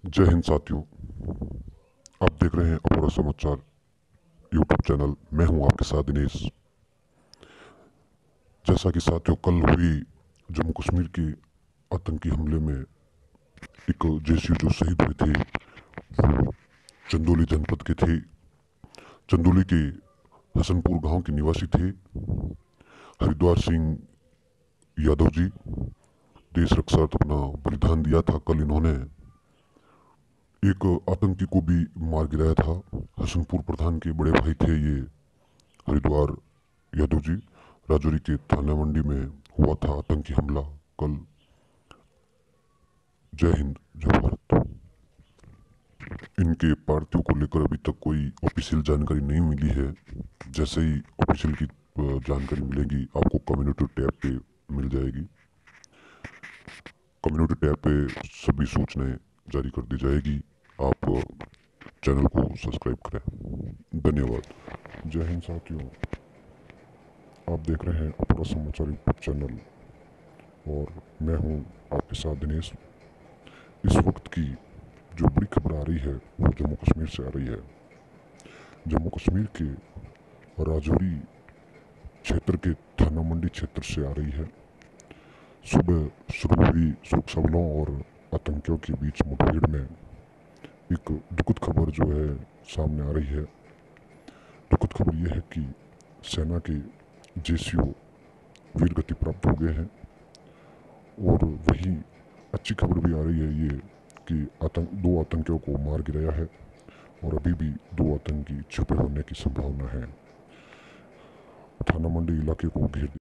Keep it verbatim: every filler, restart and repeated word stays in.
जय हिंद साथियों। आप देख रहे हैं अपूरा समाचार यूट्यूब चैनल। मैं हूं आपके साथ दिनेश। जैसा कि साथियों, कल हुई जम्मू कश्मीर के आतंकी हमले में एक जेसीयू जो शहीद हुए थे वो चंदौली जनपद के थे। चंदौली के हसनपुर गांव के निवासी थे हरिद्वार सिंह यादव जी। देश रक्षार्थ अपना बलिदान दिया था। कल इन्होंने एक आतंकी को भी मार गिराया था। हसनपुर प्रधान के बड़े भाई थे ये हरिद्वार यादव जी। राजौरी के थाना मंडी में हुआ था आतंकी हमला कल। जय हिंद, जय भारत। इनके पार्थिव को लेकर अभी तक कोई ऑफिशियल जानकारी नहीं मिली है। जैसे ही ऑफिशियल की जानकारी मिलेगी आपको कम्युनिटी टैब पे मिल जाएगी। कम्युनिटी टैब पे सभी सूचनाएं जारी कर दी जाएगी। आप चैनल को सब्सक्राइब करें। धन्यवाद। जय हिंद साथियों, आप देख रहे हैं अपूरा समाचार यूट्यूब चैनल और मैं हूं आपके साथ दिनेश। इस वक्त की जो बड़ी खबर आ रही है वो जम्मू कश्मीर से आ रही है। जम्मू कश्मीर के राजौरी क्षेत्र के थाना मंडी क्षेत्र से आ रही है। सुबह शुरू हुई सुरक्षा बलों और आतंकियों के बीच मुठभेड़ में एक दुखद खबर जो है सामने आ रही है। दुखद खबर यह है कि सेना के जेसीओ वीर गति प्राप्त हो गए हैं। और वही अच्छी खबर भी आ रही है ये कि आतंक दो आतंकियों को मार गिराया है और अभी भी दो आतंकी छुपे होने की संभावना है। थाना मंडी इलाके को घेर